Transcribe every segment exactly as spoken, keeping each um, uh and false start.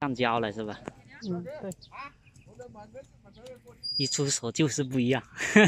上胶了是吧？ 嗯，对。 一出手就是不一样。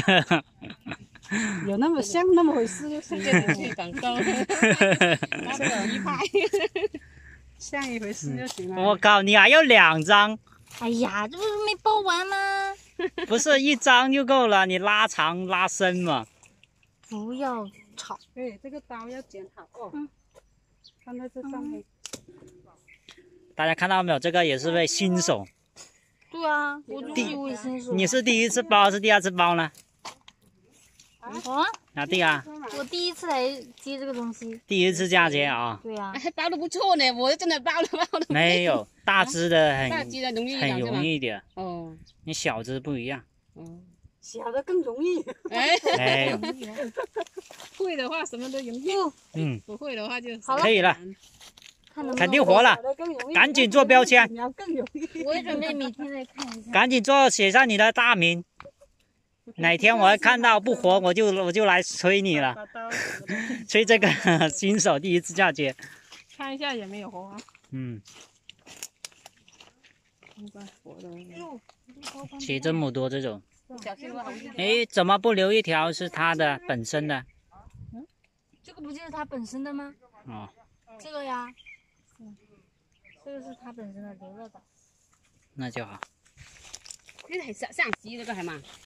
有那么像那么回事就行了。 去广告，那个一派， 像一回事就行了。 我靠，你还有两张？ 哎呀，这不是没包完吗？ 不是一张就够了，你拉长拉伸嘛。 不要吵。 对，这个刀要剪好哦。嗯。放在这上面。 大家看到没有？这个也是位新手。 对啊，我就是一位新手。 你是第一次包还是第二次包呢？ 啊？ 哪弟啊？ 我第一次来接这个东西。 第一次嫁接啊？ 对啊。 还包的不错呢，我真的包了包的。 没有，大只的很大只的容易一很点是吗？ 容易一点。 哦。 你小只不一样。 哦。 小的更容易。 哎。 没有。 会的话什么都容易。 嗯。 不会的话就好了。 可以了。 看肯定活了。赶紧做标签。 我也准备每天来看一下。 赶紧做，写上你的大名。哪天我看到不活，我就我就来催你了，催这个新手第一次嫁接。 看一下也没有活啊。 嗯。 应该活的。 起这么多这种。 小心我。 哎，怎么不留一条是它的本身的？ 嗯，这个不就是它本身的吗？ 哦。 这个呀。嗯，这个是它本身的，留了吧。 那就好。 呢係上上市嗰個係嘛？